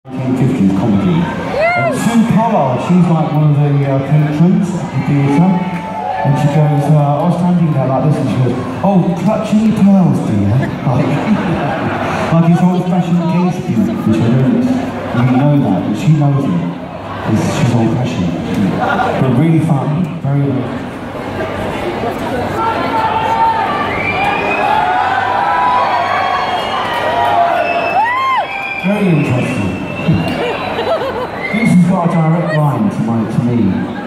1950s comedy. Sue Pollard, she's like one of the patrons at the theatre, and she goes, I was standing there like this, and she goes, oh, clutching your pearls, dear. Like it's old-fashioned Gainsborough, which I don't really know that, but she knows it. She's old-fashioned. But really fun, very very interesting. This has got a direct line to me.